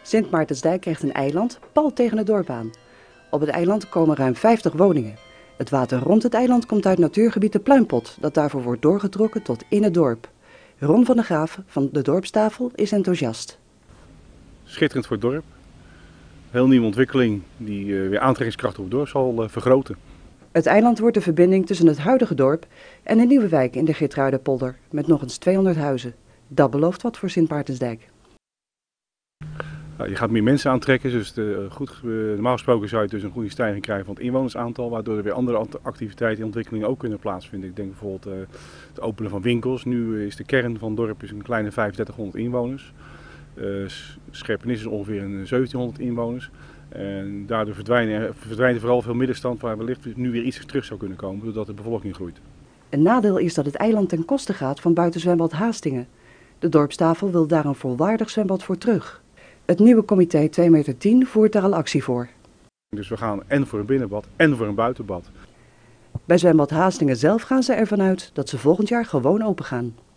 Sint Maartensdijk krijgt een eiland pal tegen het dorp aan. Op het eiland komen ruim 50 woningen. Het water rond het eiland komt uit natuurgebied de Pluimpot, dat daarvoor wordt doorgetrokken tot in het dorp. Ron van der Graaf van de dorpstafel is enthousiast. Schitterend voor het dorp. Heel nieuwe ontwikkeling die weer aantrekkingskracht op het dorp zal vergroten. Het eiland wordt de verbinding tussen het huidige dorp en een nieuwe wijk in de Geertruidenpolder met nog eens 200 huizen. Dat belooft wat voor Sint Maartensdijk. Je gaat meer mensen aantrekken, dus normaal gesproken zou je dus een goede stijging krijgen van het inwonersaantal, waardoor er weer andere activiteiten en ontwikkelingen ook kunnen plaatsvinden. Ik denk bijvoorbeeld het openen van winkels. Nu is de kern van het dorp een kleine 3500 inwoners. Scherpenisse is ongeveer een 1700 inwoners. En daardoor verdwijnt vooral veel middenstand waar wellicht nu weer iets terug zou kunnen komen, doordat de bevolking groeit. Een nadeel is dat het eiland ten koste gaat van buitenzwembad Haastingen. De dorpstafel wil daar een volwaardig zwembad voor terug. Het nieuwe comité 2,10 meter voert daar al actie voor. Dus we gaan en voor een binnenbad en voor een buitenbad. Bij zwembad Haastingen zelf gaan ze ervan uit dat ze volgend jaar gewoon open gaan.